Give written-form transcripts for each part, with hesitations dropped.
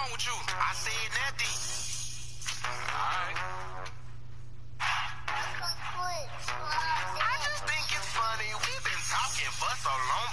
wrong with you? I said nothing. Alright. I just think it's funny. We've been talking for so long.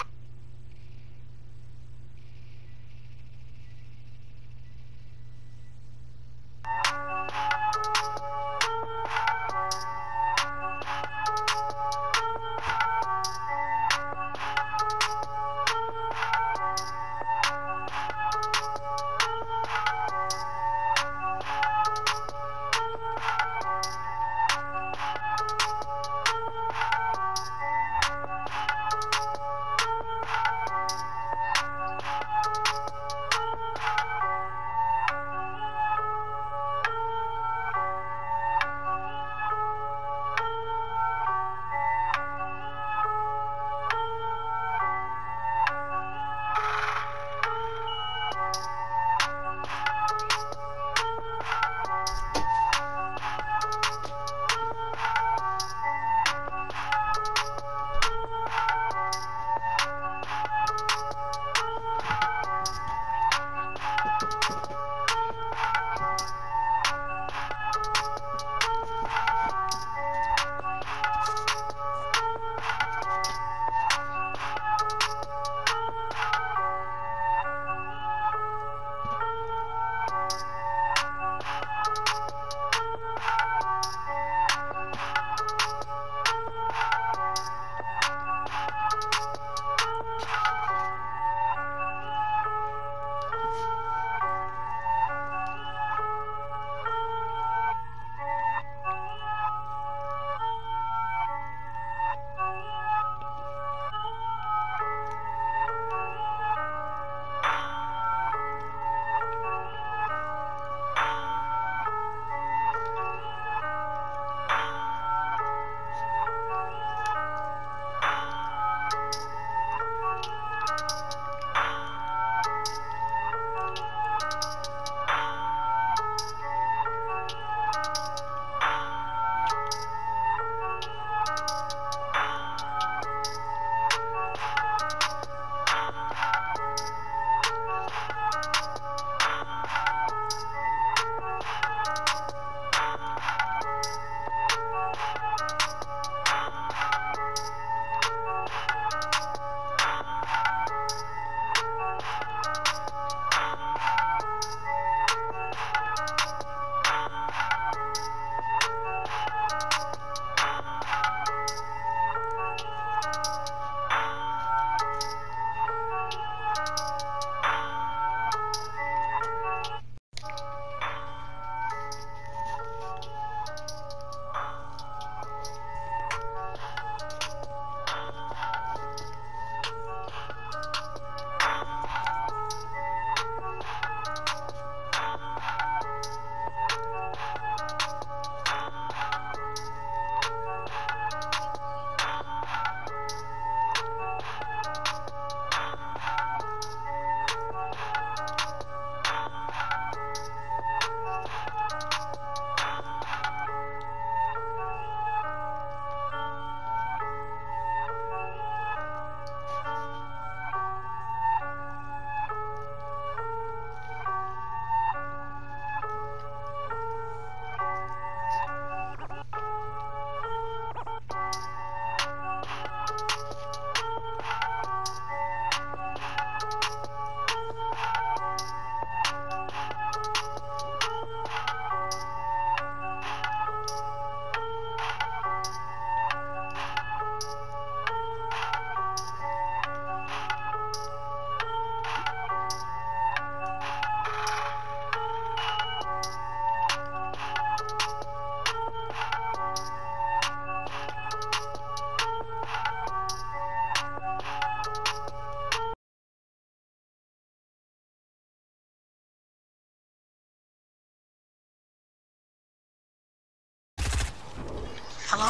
Hello?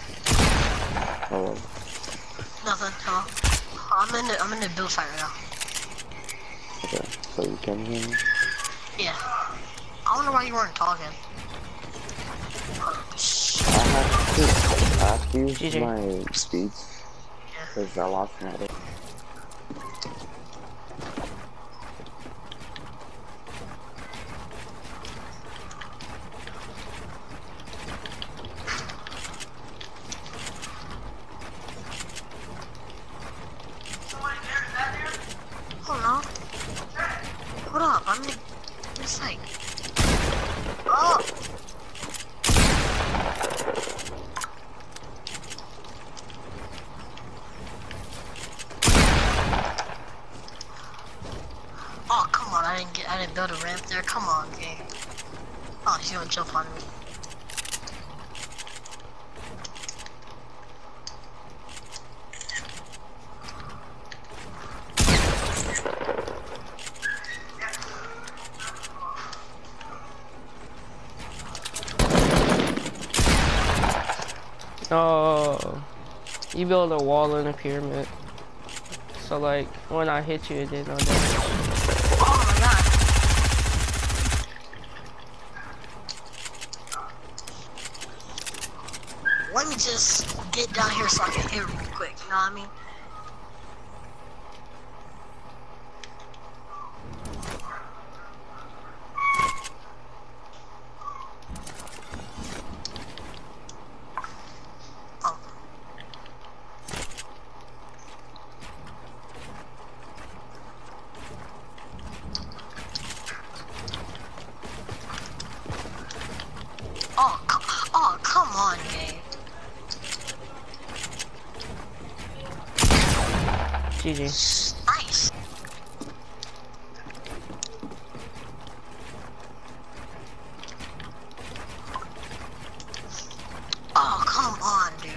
Hello. Nothing. Hello? I'm in the build site right now. Okay, so you can hear me? Yeah. I wonder why you weren't talking. I have to use GG. my speeds because I lost my other. I'm gonna. It's like. Oh! Oh, come on, I didn't build a ramp there. Come on, game. Oh, he's gonna jump on me. Oh, you build a wall in a pyramid. So like, when I hit you, it did no damage. Oh my god. Let me just get down here so I can hit real quick, you know what I mean? Oh. Oh, come on, game. GG. Nice. Oh, come on, dude.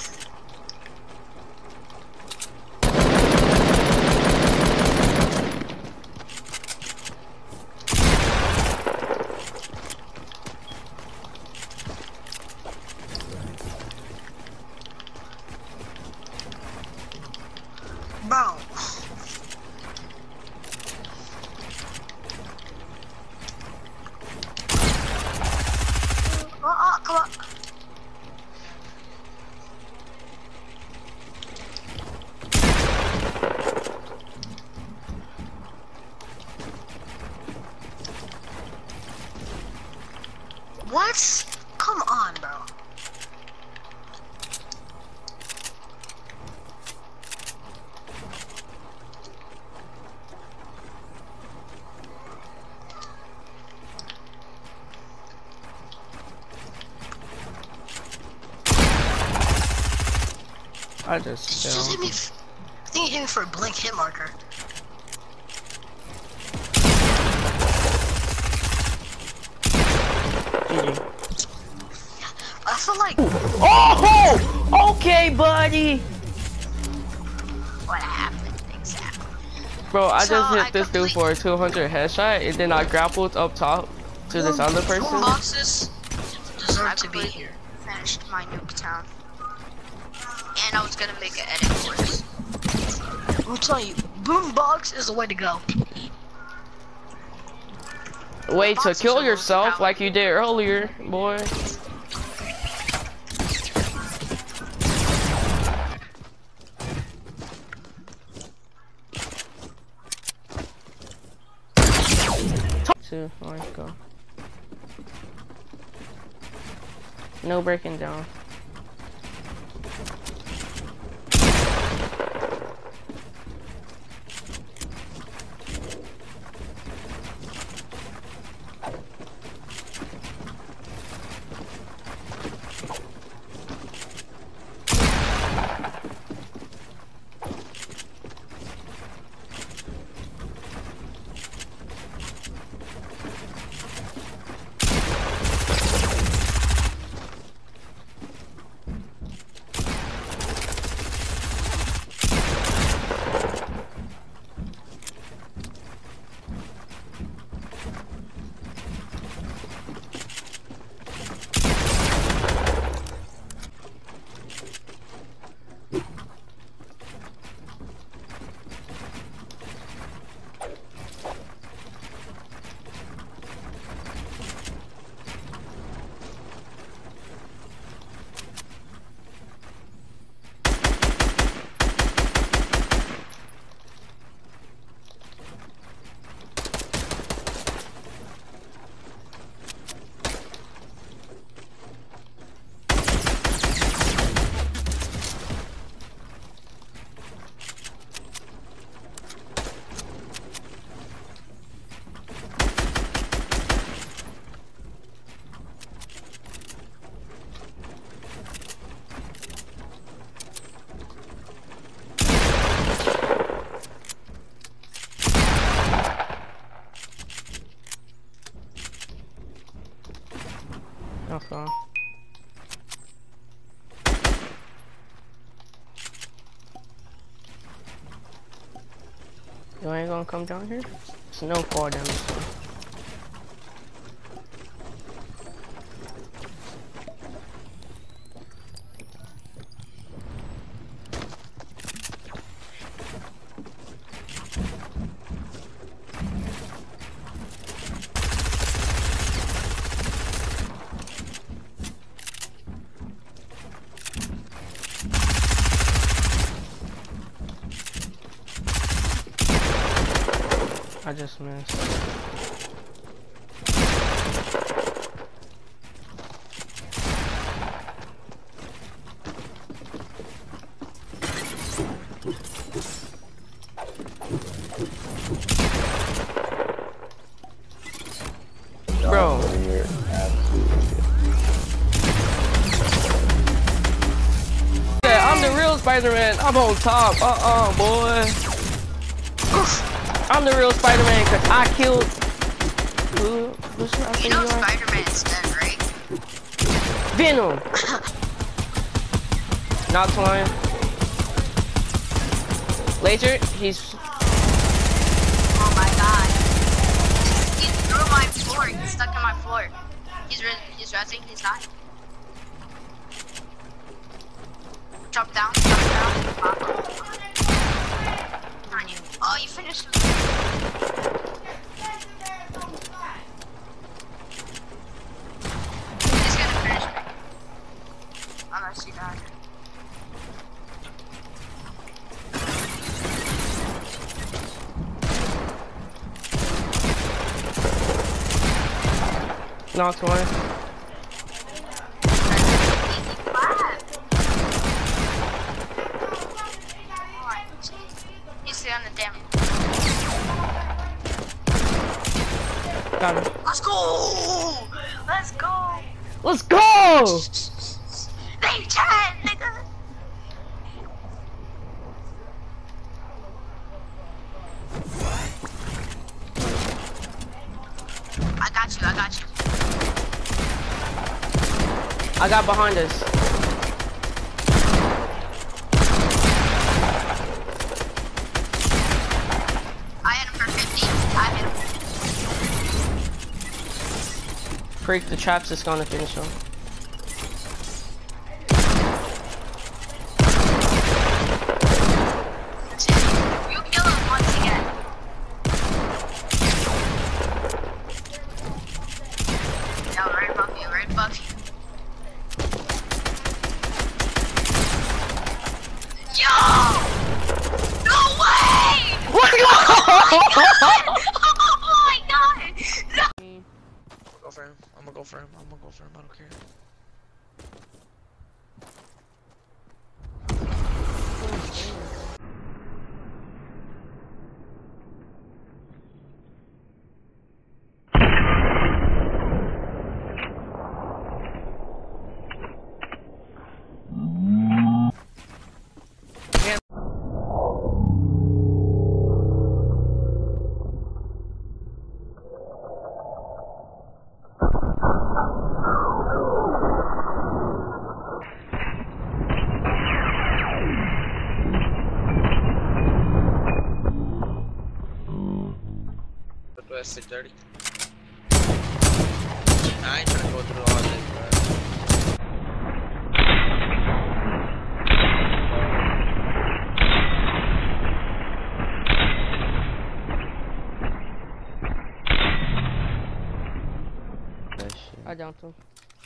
Bro. Come on. What? Come on, bro. I just Just hit fell. me. I think he hit me for a blank hit marker. GG. I feel like Oh! Okay, buddy! what happened exactly. Bro, I So, just hit I this dude for a 200 headshot, and then I grappled up top to this other person. Boomboxes deserve I to be here. finished my nuke town. And I was gonna make an edit for this. I'm telling you, boombox is the way to go. Wait, to Boxes kill are yourself overpowered. like you did earlier, boy. Two, let's go. No breaking down. You ain't gonna come down here? There's no fall damage. So. I just missed. Bro. Yeah, I'm the real Spider-Man. I'm on top. Boy. I'm the real Spider-Man because I killed. What's I You know Spider-Man's dead, right? Venom. Not flying. Laser, he's. Oh my god. He's through my floor. He's stuck in my floor. He's resing. He's not. Drop down. Drop down. On you. Oh, you finished him. He's gonna finish me. Unless you die. Knocked one. He's on the damn. Got him. Let's go! Let's go! Let's go! They chat, nigga! I got you, I got you. I got behind us. I hit him for 50. I hit him for 50. Freak, the trap's just gonna finish him. You kill him once again. No, right above you, right above you. Yo! No way! What? Oh my god! No! Go for him. I'm gonna go for him. I'm gonna go for him. I don't care. West 630. I ain't trying to go through all this, bro. I downed him.